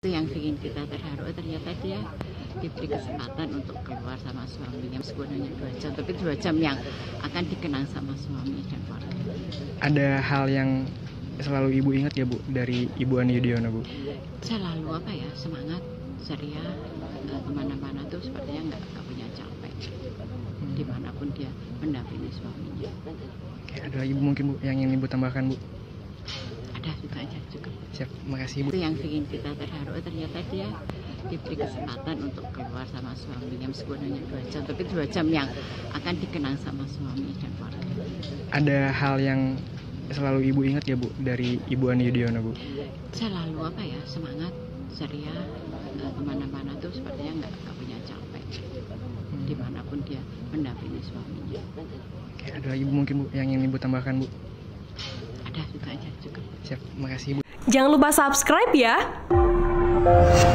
Yang bikin kita terharu, ternyata dia diberi kesempatan untuk keluar sama suaminya, meskipun hanya 2 jam, tapi 2 jam yang akan dikenang sama suami dan keluarga. Ada hal yang selalu Ibu ingat ya Bu dari Ibu Ani Yudhoyono Bu? Selalu semangat, ceria, kemana-mana tuh sepertinya nggak punya capek, dimanapun dia mendampingi suaminya. Oke, ada lagi Bu mungkin Bu yang ingin Ibu tambahkan Bu? Ada juga aja cukup. Siap, makasih Bu. Itu yang bikin kita terharu, ternyata dia diberi kesempatan untuk keluar sama suaminya, meskipun hanya 2 jam, tapi 2 jam yang akan dikenang sama suami dan keluarga. Ada hal yang selalu Ibu ingat ya Bu dari Ibu Ani Yudhoyono Bu? Selalu semangat, ceria, kemana-mana tuh sepertinya nggak punya capek, dimanapun dia mendampingi suaminya. Oke, ada lagi Bu mungkin Bu yang ingin Ibu tambahkan Bu? Ada juga aja cukup. Siap, makasih Bu. Jangan lupa subscribe ya.